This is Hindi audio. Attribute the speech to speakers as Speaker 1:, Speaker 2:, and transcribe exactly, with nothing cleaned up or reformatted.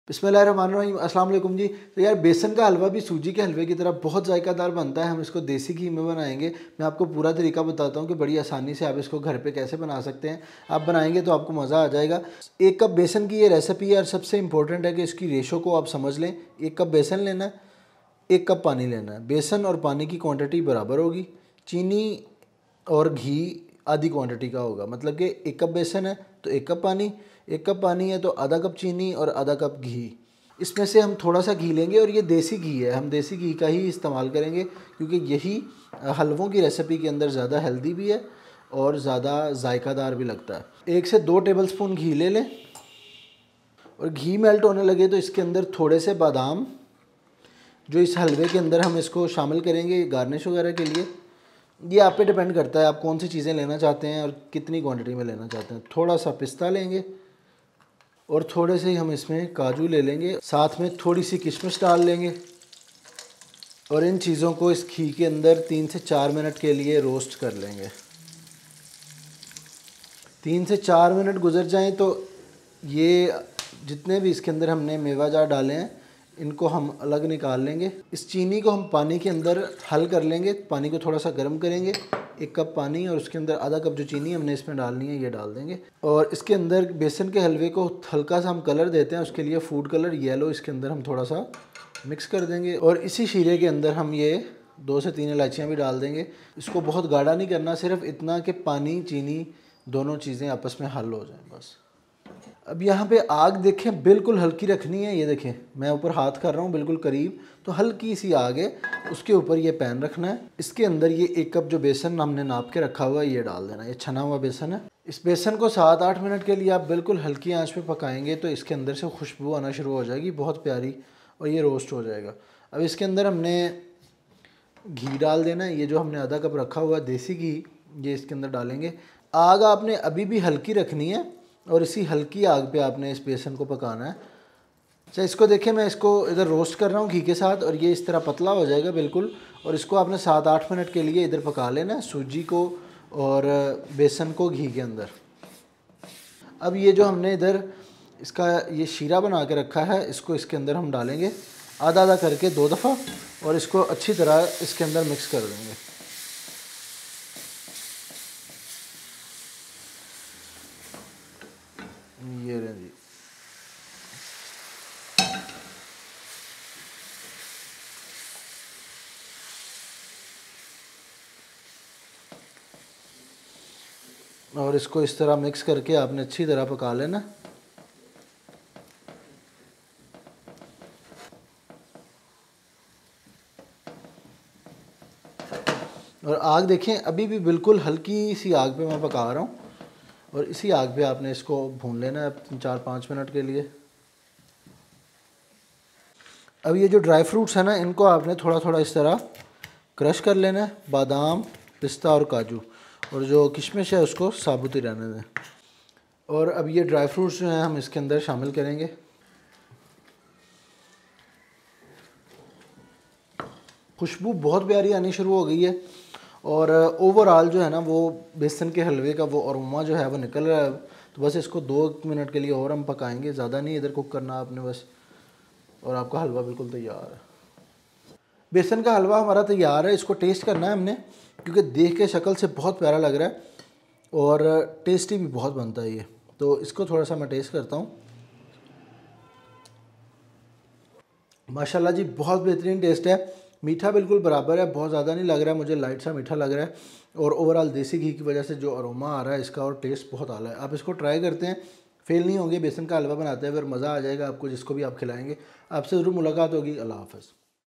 Speaker 1: बिस्मिल्लाहिर्रहमानिर्रहीम, अस्सलाम वालेकुम जी। तो यार बेसन का हलवा भी सूजी के हलवे की तरह बहुत जायकादार बनता है। हम इसको देसी घी में बनाएंगे। मैं आपको पूरा तरीका बताता हूँ कि बड़ी आसानी से आप इसको घर पे कैसे बना सकते हैं। आप बनाएंगे तो आपको मज़ा आ जाएगा। एक कप बेसन की ये रेसिपी है और सबसे इम्पोर्टेंट है कि इसकी रेशो को आप समझ लें। एक कप बेसन लेना है, एक कप पानी लेना है। बेसन और पानी की क्वान्टिटी बराबर होगी। चीनी और घी आधी क्वांटिटी का होगा, मतलब कि एक कप बेसन है तो एक कप पानी, एक कप पानी है तो आधा कप चीनी और आधा कप घी। इसमें से हम थोड़ा सा घी लेंगे और ये देसी घी है, हम देसी घी का ही इस्तेमाल करेंगे क्योंकि यही हलवों की रेसिपी के अंदर ज़्यादा हेल्दी भी है और ज़्यादा जायकादार भी लगता है। एक से दो टेबलस्पून घी ले लें और घी मेल्ट होने लगे तो इसके अंदर थोड़े से बादाम, जो इस हलवे के अंदर हम इसको शामिल करेंगे गार्निश वगैरह के लिए। ये आप पे डिपेंड करता है आप कौन सी चीज़ें लेना चाहते हैं और कितनी क्वांटिटी में लेना चाहते हैं। थोड़ा सा पिस्ता लेंगे और थोड़े से ही हम इसमें काजू ले लेंगे, साथ में थोड़ी सी किशमिश डाल लेंगे और इन चीज़ों को इस घी के अंदर तीन से चार मिनट के लिए रोस्ट कर लेंगे। तीन से चार मिनट गुजर जाएं तो ये जितने भी इसके अंदर हमने मेवा जार डाले हैं इनको हम अलग निकाल लेंगे। इस चीनी को हम पानी के अंदर हल कर लेंगे। पानी को थोड़ा सा गर्म करेंगे, एक कप पानी और उसके अंदर आधा कप जो चीनी हमने इसमें डालनी है ये डाल देंगे। और इसके अंदर बेसन के हलवे को हल्का सा हम कलर देते हैं, उसके लिए फूड कलर येलो इसके अंदर हम थोड़ा सा मिक्स कर देंगे। और इसी शीरे के अंदर हम ये दो से तीन इलायचियाँ भी डाल देंगे। इसको बहुत गाढ़ा नहीं करना, सिर्फ इतना कि पानी चीनी दोनों चीज़ें आपस में हल हो जाएँ बस। अब यहाँ पे आग देखें बिल्कुल हल्की रखनी है। ये देखें मैं ऊपर हाथ कर रहा हूँ बिल्कुल करीब, तो हल्की सी आग है, उसके ऊपर ये पैन रखना है। इसके अंदर ये एक कप जो बेसन हमने नाप के रखा हुआ है ये डाल देना है। ये छना हुआ बेसन है। इस बेसन को सात आठ मिनट के लिए आप बिल्कुल हल्की आंच पे पकाएंगे तो इसके अंदर से खुशबू आना शुरू हो जाएगी बहुत प्यारी और ये रोस्ट हो जाएगा। अब इसके अंदर हमने घी डाल देना है। ये जो हमने आधा कप रखा हुआ है देसी घी ये इसके अंदर डालेंगे। आग आपने अभी भी हल्की रखनी है और इसी हल्की आग पे आपने इस बेसन को पकाना है। अच्छा इसको देखें मैं इसको इधर रोस्ट कर रहा हूँ घी के साथ और ये इस तरह पतला हो जाएगा बिल्कुल। और इसको आपने सात आठ मिनट के लिए इधर पका लेना है, सूजी को और बेसन को घी के अंदर। अब ये जो हमने इधर इसका ये शीरा बना के रखा है इसको इसके अंदर हम डालेंगे आधा आधा करके दो दफ़ा और इसको अच्छी तरह इसके अंदर मिक्स कर देंगे। ये रहे जी। और इसको इस तरह मिक्स करके आपने अच्छी तरह पका लेना। और आग देखें अभी भी बिल्कुल हल्की सी आग पे मैं पका रहा हूँ और इसी आग पे आपने इसको भून लेना है चार पाँच मिनट के लिए। अब ये जो ड्राई फ्रूट्स हैं ना इनको आपने थोड़ा थोड़ा इस तरह क्रश कर लेना है, बादाम, पिस्ता और काजू, और जो किशमिश है उसको साबुत ही रहने दें। और अब ये ड्राई फ्रूट्स जो हैं हम इसके अंदर शामिल करेंगे। खुशबू बहुत प्यारी आनी शुरू हो गई है और ओवरऑल जो है ना वो बेसन के हलवे का वो अरोमा जो है वो निकल रहा है। तो बस इसको दो मिनट के लिए और हम पकाएंगे, ज़्यादा नहीं इधर कुक करना आपने बस, और आपका हलवा बिल्कुल तैयार है। बेसन का हलवा हमारा तैयार है। इसको टेस्ट करना है हमने क्योंकि देख के शक्ल से बहुत प्यारा लग रहा है और टेस्टी भी बहुत बनता है ये। तो इसको थोड़ा सा मैं टेस्ट करता हूँ। माशाल्लाह जी बहुत बेहतरीन टेस्ट है। मीठा बिल्कुल बराबर है, बहुत ज़्यादा नहीं लग रहा है मुझे, लाइट सा मीठा लग रहा है और ओवरऑल देसी घी की वजह से जो अरोमा आ रहा है इसका और टेस्ट बहुत आला है। आप इसको ट्राई करते हैं, फेल नहीं होंगे। बेसन का हलवा बनाते हैं फिर मज़ा आ जाएगा आपको, जिसको भी आप खिलाएंगे। आपसे ज़रूर मुलाकात होगी। अल्लाह हाफ़िज़।